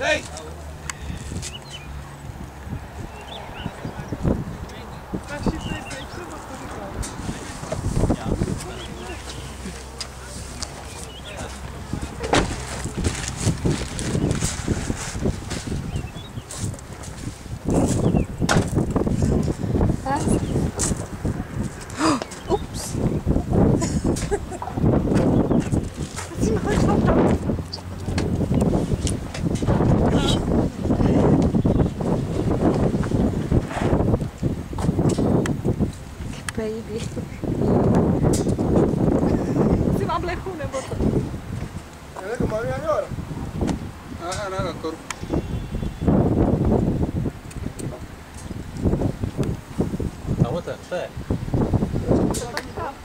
Hej! Ups. Baby. Si mám blechu nebo to? Nada, corpo. A outra? Fé.